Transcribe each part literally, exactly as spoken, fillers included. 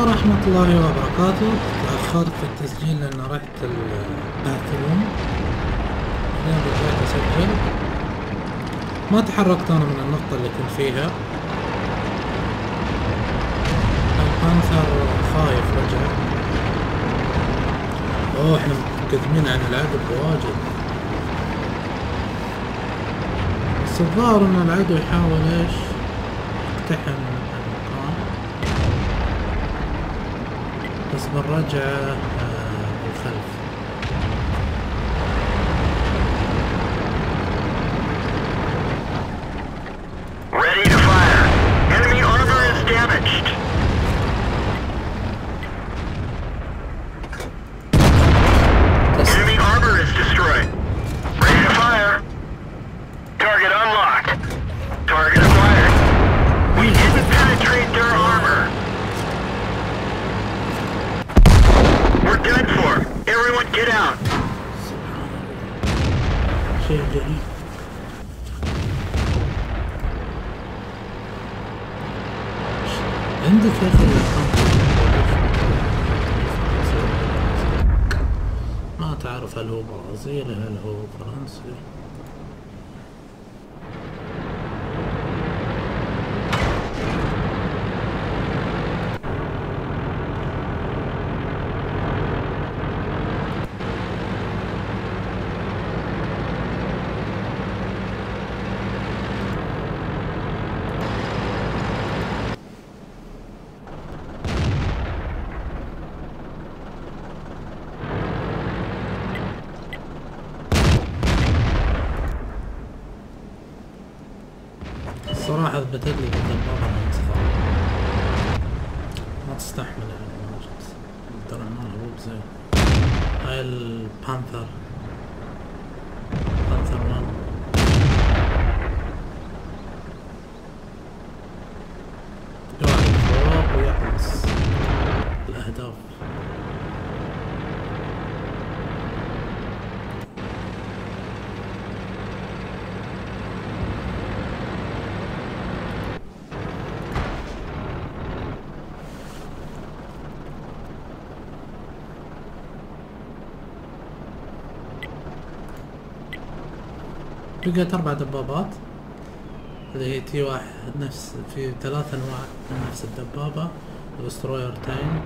ورحمة الله وبركاته. تأخرت في التسجيل لأن رحت الباثروم، بعدين رجعت أسجل. ما تحركت أنا من النقطة اللي كنت فيها. البانثر خايف رجع. أوه إحنا متقدمين عن العدو بواجد، بس الظاهر إن العدو يحاول إيش يقتحم المكان، بس بالرجعة بالخلف. Ready to fire. Enemy armor is damaged. Enemy armor is destroyed. Ready to fire. Target unlocked. Target acquired. We didn't penetrate their armor. We're done for. Everyone get out. شيء جديد. عندك يا اخي ما تعرف هل هو برازيلي هل هو فرنسي. الصراحة اثبتت لي بالدبابة انها صراحة ما تستحمل يعني واجد، ترى ما هو بزين. هاي البانثر بانثر وان قاعد فوق ويحرص الأهداف. لقيت أربع دبابات اللي هي تي واحد، نفس في ثلاث أنواع من نفس الدبابة. الدستروير تانك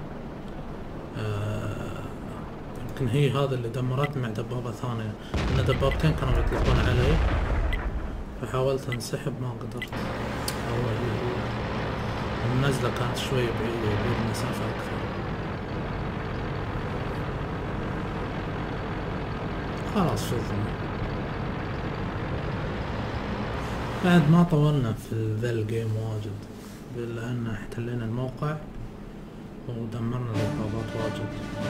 آه يمكن هي هذا اللي دمرتني مع دبابة ثانية، لأن دبابتين كانوا يطلقون علي فحاولت انسحب ما قدرت. أول النزلة كانت شوي بعيدة يبي مسافة أكثر. خلاص فزنا. بعد ما طولنا في ذا الجيم واجد، لأن احتلينا الموقع ودمرنا الضبابات واجد.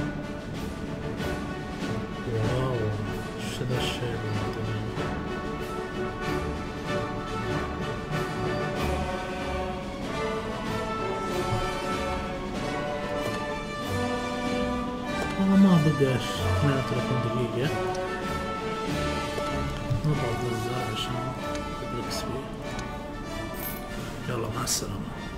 واو شو ذا الشيء بالمعطيين. والله ما بقاش اثنين وثلاثين دقيقة. نضغط الزر عشان يلا مع السلامة.